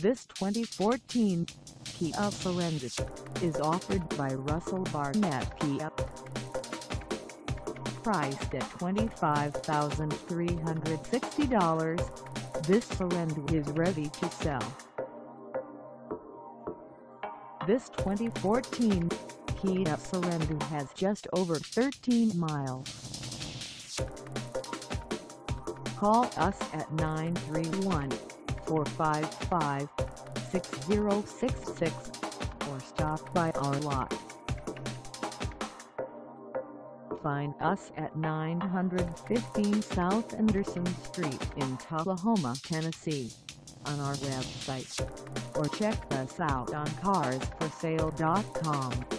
This 2014 Kia Sorento is offered by Russell Barnett Kia. Priced at $25,360, this Sorento is ready to sell. This 2014 Kia Sorento has just over 13 miles. Call us at 931-455-6066 or stop by our lot. Find us at 915 South Anderson Street in Tullahoma, Tennessee, on our website, or check us out on carsforsale.com.